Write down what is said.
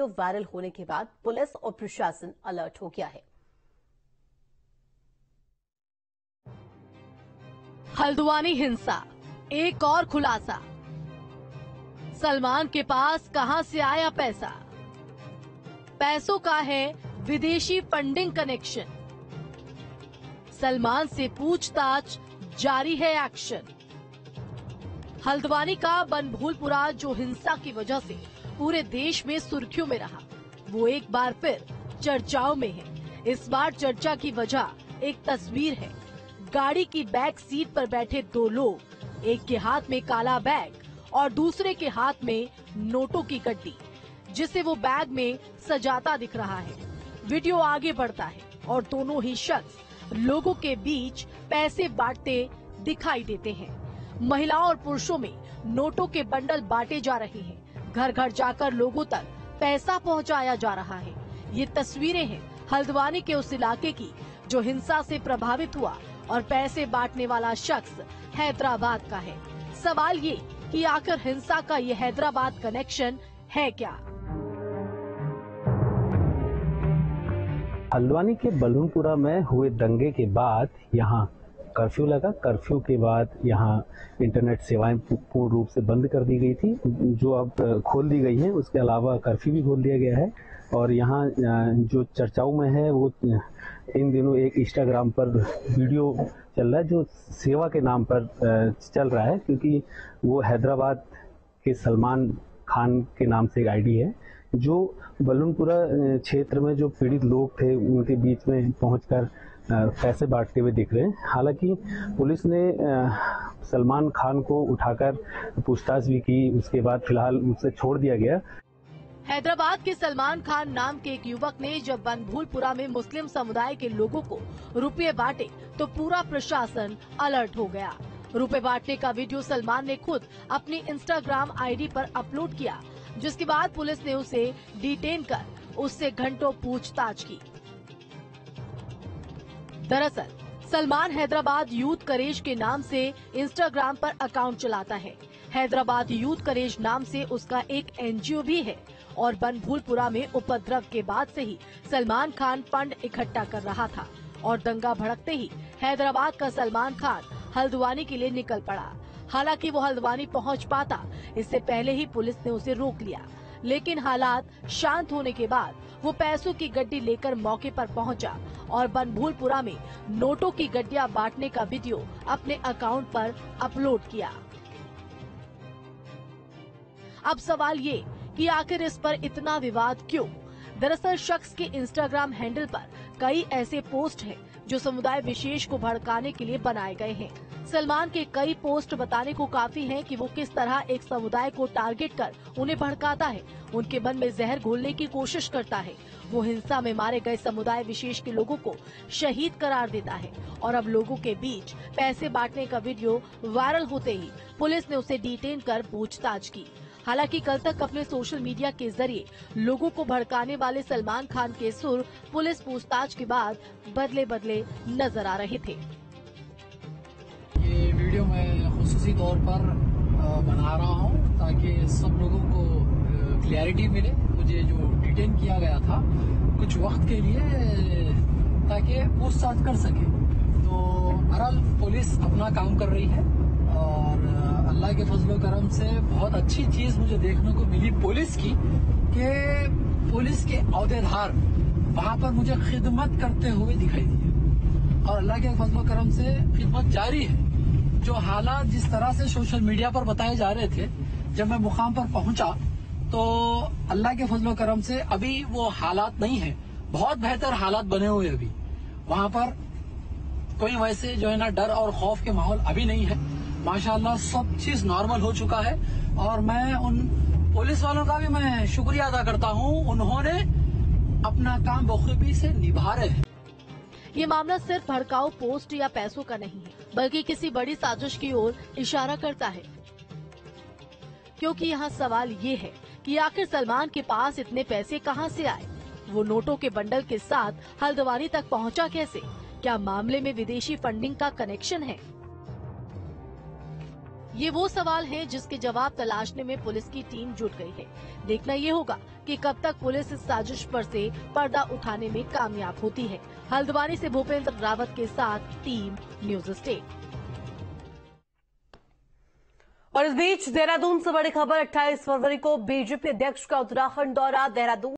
Video viral होने के बाद पुलिस और प्रशासन अलर्ट हो गया है। हल्द्वानी हिंसा, एक और खुलासा। सलमान के पास कहां से आया पैसा? पैसों का है विदेशी फंडिंग कनेक्शन। सलमान से पूछताछ, जारी है एक्शन। हल्द्वानी का बनभूलपुरा जो हिंसा की वजह से पूरे देश में सुर्खियों में रहा, वो एक बार फिर चर्चाओं में है। इस बार चर्चा की वजह एक तस्वीर है। गाड़ी की बैक सीट पर बैठे दो लोग, एक के हाथ में काला बैग और दूसरे के हाथ में नोटों की गड्डी, जिसे वो बैग में सजाता दिख रहा है। वीडियो आगे बढ़ता है और दोनों ही शख्स लोगों के बीच पैसे बांटते दिखाई देते हैं। महिलाओं और पुरुषों में नोटों के बंडल बांटे जा रहे हैं। घर घर जाकर लोगों तक पैसा पहुंचाया जा रहा है। ये तस्वीरें हैं हल्द्वानी के उस इलाके की जो हिंसा से प्रभावित हुआ और पैसे बांटने वाला शख्स हैदराबाद का है। सवाल ये कि आखिर हिंसा का ये हैदराबाद कनेक्शन है क्या? हल्द्वानी के बलूनपुरा में हुए दंगे के बाद यहाँ कर्फ्यू लगा। कर्फ्यू के बाद यहाँ इंटरनेट सेवाएं पूर्ण रूप से बंद कर दी गई थी, जो अब खोल दी गई है। उसके अलावा कर्फ्यू भी खोल दिया गया है। और यहाँ जो चर्चाओं में है वो इन दिनों एक इंस्टाग्राम पर वीडियो चल रहा है जो सेवा के नाम पर चल रहा है, क्योंकि वो हैदराबाद के सलमान खान के नाम से एक आईडी है जो बलूनपुरा क्षेत्र में जो पीड़ित लोग थे उनके बीच में पहुंचकर पैसे बांटते हुए दिख रहे हैं। हालांकि पुलिस ने सलमान खान को उठाकर पूछताछ भी की, उसके बाद फिलहाल उसे छोड़ दिया गया। हैदराबाद के सलमान खान नाम के एक युवक ने जब बनभूलपुरा में मुस्लिम समुदाय के लोगों को रुपये बांटे तो पूरा प्रशासन अलर्ट हो गया। रुपए बांटने का वीडियो सलमान ने खुद अपनी इंस्टाग्राम आईडी पर अपलोड किया, जिसके बाद पुलिस ने उसे डिटेन कर उससे घंटों पूछताछ की। दरअसल सलमान हैदराबाद यूथ करेज के नाम से इंस्टाग्राम पर अकाउंट चलाता है। हैदराबाद यूथ करेज नाम से उसका एक एनजीओ भी है और बनभूलपुरा में उपद्रव के बाद से ही सलमान खान फंड इकट्ठा कर रहा था और दंगा भड़कते ही हैदराबाद का सलमान खान हल्द्वानी के लिए निकल पड़ा। हालांकि वो हल्द्वानी पहुंच पाता इससे पहले ही पुलिस ने उसे रोक लिया, लेकिन हालात शांत होने के बाद वो पैसों की गड्डी लेकर मौके पर पहुंचा और बनभूलपुरा में नोटों की गड्डियां बांटने का वीडियो अपने अकाउंट पर अपलोड किया। अब सवाल ये कि आखिर इस पर इतना विवाद क्यों? दरअसल शख्स के इंस्टाग्राम हैंडल पर कई ऐसे पोस्ट हैं जो समुदाय विशेष को भड़काने के लिए बनाए गए हैं। सलमान के कई पोस्ट बताने को काफी हैं कि वो किस तरह एक समुदाय को टारगेट कर उन्हें भड़काता है, उनके मन में जहर घोलने की कोशिश करता है। वो हिंसा में मारे गए समुदाय विशेष के लोगों को शहीद करार देता है और अब लोगों के बीच पैसे बांटने का वीडियो वायरल होते ही पुलिस ने उसे डिटेन कर पूछताछ की। हालांकि कल तक अपने सोशल मीडिया के जरिए लोगों को भड़काने वाले सलमान खान के सुर पुलिस पूछताछ के बाद बदले बदले नजर आ रहे थे। ये वीडियो मैं खुसूसी तौर पर बना रहा हूँ ताकि सब लोगों को क्लैरिटी मिले। मुझे जो डिटेन किया गया था कुछ वक्त के लिए ताकि पूछताछ कर सके, तो बहरहाल पुलिस अपना काम कर रही है और अल्लाह के फजलो करम से बहुत अच्छी चीज मुझे देखने को मिली पुलिस की कि पुलिस के अहदेदार वहां पर मुझे खिदमत करते हुए दिखाई दिए और अल्लाह के फजलो करम से खिदमत जारी है। जो हालात जिस तरह से सोशल मीडिया पर बताए जा रहे थे, जब मैं मुकाम पर पहुंचा तो अल्लाह के फजलो करम से अभी वो हालात नहीं है, बहुत बेहतर हालात बने हुए अभी वहां पर। कोई वैसे जो है ना डर और खौफ के माहौल अभी नहीं है। माशाल्लाह सब चीज नॉर्मल हो चुका है और मैं उन पुलिस वालों का भी मैं शुक्रिया अदा करता हूं, उन्होंने अपना काम बखूबी से निभा रहे हैं। ये मामला सिर्फ भड़काऊ पोस्ट या पैसों का नहीं है, बल्कि किसी बड़ी साजिश की ओर इशारा करता है, क्योंकि यहाँ सवाल ये है कि आखिर सलमान के पास इतने पैसे कहाँ से आए? वो नोटों के बंडल के साथ हल्द्वानी तक पहुँचा कैसे? क्या मामले में विदेशी फंडिंग का कनेक्शन है? ये वो सवाल हैं जिसके जवाब तलाशने में पुलिस की टीम जुट गई है। देखना ये होगा कि कब तक पुलिस इस साजिश पर से पर्दा उठाने में कामयाब होती है। हल्द्वानी से भूपेंद्र रावत के साथ टीम न्यूज स्टेट। और इस बीच देहरादून से बड़ी खबर, 28 फरवरी को बीजेपी अध्यक्ष का उत्तराखंड दौरा। देहरादून